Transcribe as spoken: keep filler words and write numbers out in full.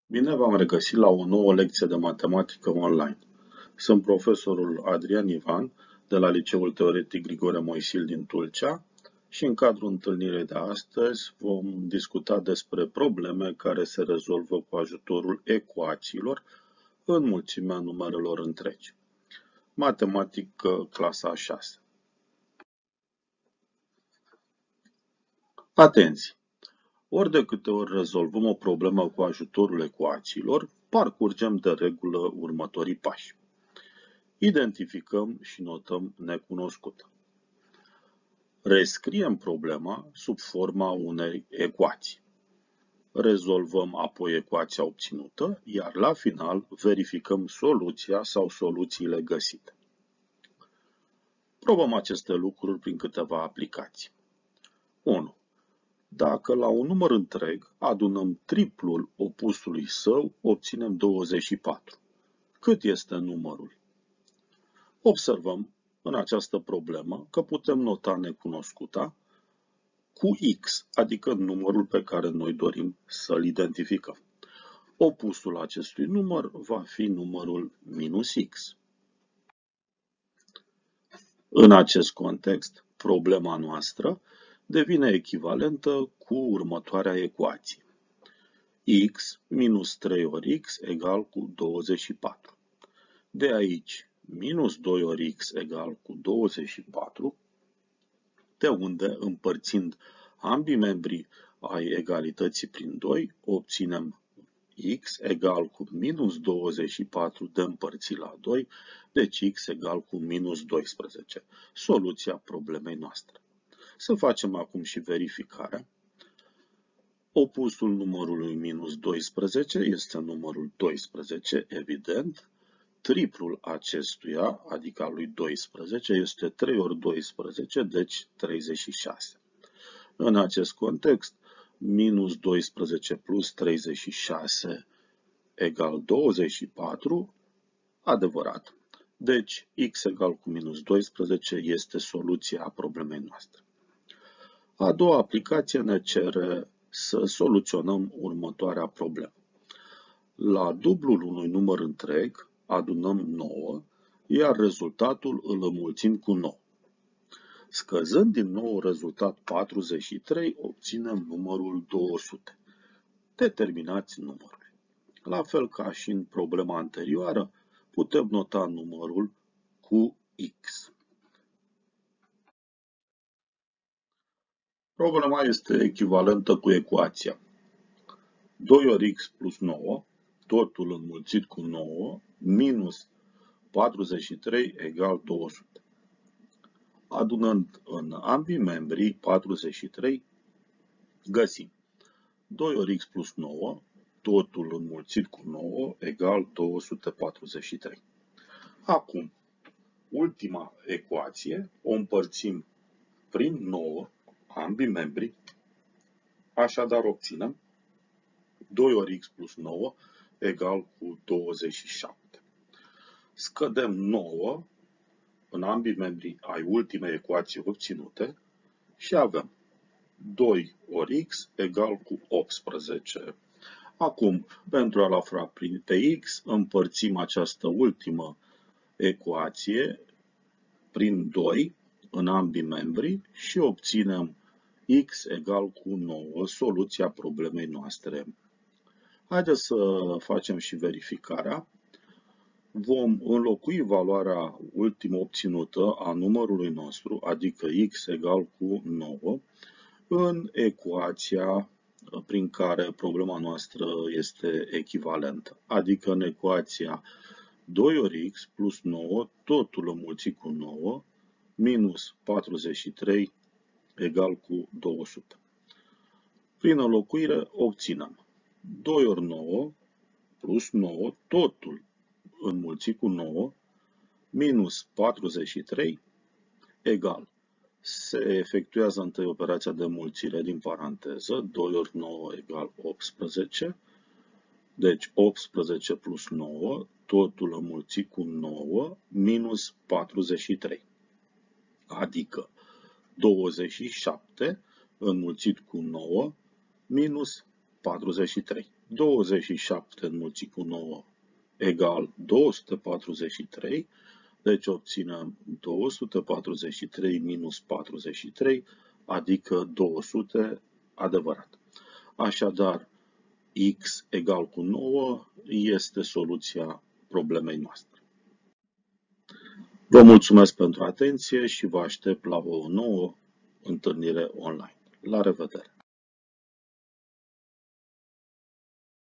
Bine v-am regăsit la o nouă lecție de matematică online. Sunt profesorul Adrian Ivan de la Liceul Teoretic Grigore Moisil din Tulcea și în cadrul întâlnirii de astăzi vom discuta despre probleme care se rezolvă cu ajutorul ecuațiilor în mulțimea numerelor întregi. Matematică clasa a șasea. Atenție! Ori de câte ori rezolvăm o problemă cu ajutorul ecuațiilor, parcurgem de regulă următorii pași. Identificăm și notăm necunoscută. Rescriem problema sub forma unei ecuații. Rezolvăm apoi ecuația obținută, iar la final verificăm soluția sau soluțiile găsite. Probăm aceste lucruri prin câteva aplicații. unu. Dacă la un număr întreg adunăm triplul opusului său, obținem douăzeci și patru. Cât este numărul? Observăm în această problemă că putem nota necunoscuta cu x, adică numărul pe care noi dorim să-l identificăm. Opusul acestui număr va fi numărul minus x. În acest context, problema noastră devine echivalentă cu următoarea ecuație. X minus trei ori x egal cu douăzeci și patru. De aici, minus doi ori x egal cu douăzeci și patru, de unde, împărțind ambii membri ai egalității prin doi, obținem x egal cu minus douăzeci și patru de împărțit la doi, deci x egal cu minus doisprezece. Soluția problemei noastre. Să facem acum și verificarea. Opusul numărului minus doisprezece este numărul doisprezece, evident. Triplul acestuia, adică al lui doisprezece, este trei ori doisprezece, deci treizeci și șase. În acest context, minus doisprezece plus treizeci și șase egal douăzeci și patru, adevărat. Deci, x egal cu minus doisprezece este soluția problemei noastre. A doua aplicație ne cere să soluționăm următoarea problemă. La dublul unui număr întreg adunăm nouă, iar rezultatul îl înmulțim cu nouă. Scăzând din nou rezultat patruzeci și trei, obținem numărul două sute. Determinați numărul. La fel ca și în problema anterioară, putem nota numărul cu x. Problema este echivalentă cu ecuația. doi ori x plus nouă, totul înmulțit cu nouă, minus patruzeci și trei egal două sute. Adunând în ambii membri patruzeci și trei, găsim doi ori x plus nouă, totul înmulțit cu nouă, egal două sute patruzeci și trei. Acum, ultima ecuație o împărțim prin nouă, ambii membri, așadar obținem doi ori x plus nouă egal cu douăzeci și șapte. Scădem nouă în ambii membri ai ultimei ecuații obținute și avem doi ori x egal cu optsprezece. Acum, pentru a-l afla pe x, împărțim această ultimă ecuație prin doi în ambii membri și obținem x egal cu nouă, soluția problemei noastre. Haideți să facem și verificarea. Vom înlocui valoarea ultimă obținută a numărului nostru, adică x egal cu nouă, în ecuația prin care problema noastră este echivalentă, adică în ecuația doi ori x plus nouă, totul înmulțit cu nouă, minus patruzeci și trei egal cu două sute. Prin înlocuire obținem doi ori nouă plus nouă, totul înmulțit cu nouă, minus patruzeci și trei egal. Se efectuează întâi operația de înmulțire din paranteză, doi ori nouă egal optsprezece, deci optsprezece plus nouă, totul înmulțit cu nouă, minus patruzeci și trei, adică douăzeci și șapte înmulțit cu nouă, minus patruzeci și trei. douăzeci și șapte înmulțit cu nouă egal două sute patruzeci și trei, deci obținem două sute patruzeci și trei minus patruzeci și trei, adică două sute adevărat. Așadar, x egal cu nouă este soluția problemei noastre. Vă mulțumesc pentru atenție și vă aștept la o nouă întâlnire online. La revedere!